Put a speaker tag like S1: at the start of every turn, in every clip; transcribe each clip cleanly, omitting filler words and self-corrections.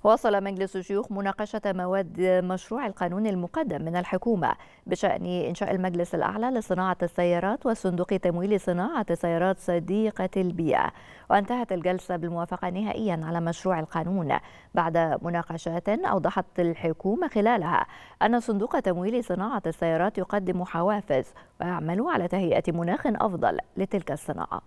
S1: واصل مجلس الشيوخ مناقشة مواد مشروع القانون المقدم من الحكومة بشأن إنشاء المجلس الأعلى لصناعة السيارات وصندوق تمويل صناعة السيارات صديقة البيئة. وانتهت الجلسة بالموافقة نهائيا على مشروع القانون بعد مناقشات أوضحت الحكومة خلالها أن صندوق تمويل صناعة السيارات يقدم حوافز ويعمل على تهيئة مناخ أفضل لتلك الصناعة.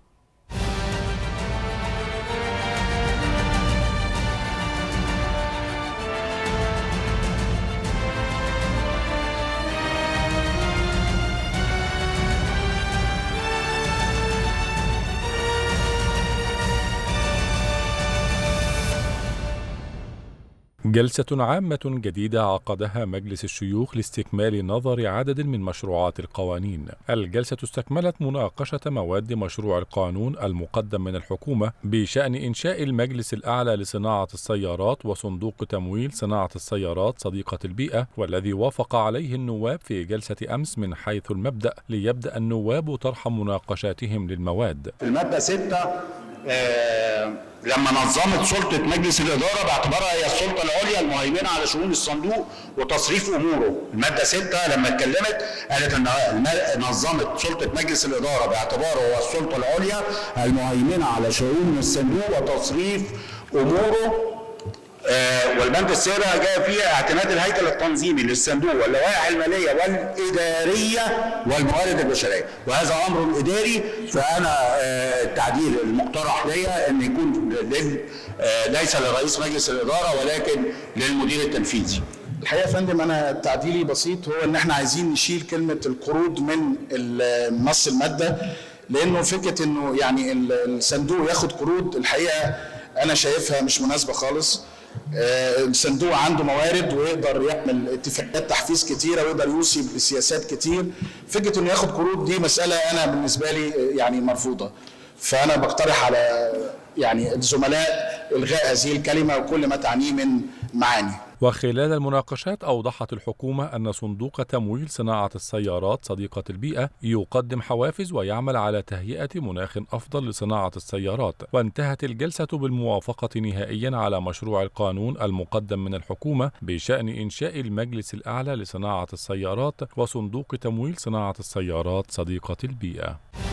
S2: جلسة عامة جديدة عقدها مجلس الشيوخ لاستكمال نظر عدد من مشروعات القوانين. الجلسة استكملت مناقشة مواد مشروع القانون المقدم من الحكومة بشأن إنشاء المجلس الأعلى لصناعة السيارات وصندوق تمويل صناعة السيارات صديقة البيئة، والذي وافق عليه النواب في جلسة أمس من حيث المبدأ، ليبدأ النواب طرح مناقشاتهم للمواد.
S3: المادة 6 لما نظمت سلطة مجلس الإدارة باعتبارها هي السلطة العليا المهيمنة على شؤون الصندوق وتصريف أموره. المادة 6 لما اتكلمت قالت أن نظمت سلطة مجلس الإدارة باعتباره هو السلطة العليا المهيمنة على شؤون الصندوق وتصريف أموره. والبند السابع جاء فيها اعتماد الهيكل التنظيمي للصندوق واللوائح الماليه والاداريه والموارد البشريه، وهذا امر اداري. فانا التعديل المقترح ليا ان يكون ليس لرئيس مجلس الاداره ولكن للمدير التنفيذي.
S4: الحقيقه يا فندم انا تعديلي بسيط، هو ان احنا عايزين نشيل كلمه القروض من نص الماده، لانه فكره انه يعني الصندوق ياخد قروض الحقيقه انا شايفها مش مناسبه خالص. الصندوق عنده موارد ويقدر يعمل اتفاقات تحفيز كتيره ويقدر يوصي بسياسات كتير. فكره انه ياخد قروض دي مساله انا بالنسبه لي يعني مرفوضه. فانا بقترح على يعني الزملاء الغاء هذه الكلمه وكل ما تعنيه من معاني.
S2: وخلال المناقشات أوضحت الحكومة أن صندوق تمويل صناعة السيارات صديقة البيئة يقدم حوافز ويعمل على تهيئة مناخ أفضل لصناعة السيارات. وانتهت الجلسة بالموافقة نهائيا على مشروع القانون المقدم من الحكومة بشأن إنشاء المجلس الأعلى لصناعة السيارات وصندوق تمويل صناعة السيارات صديقة البيئة.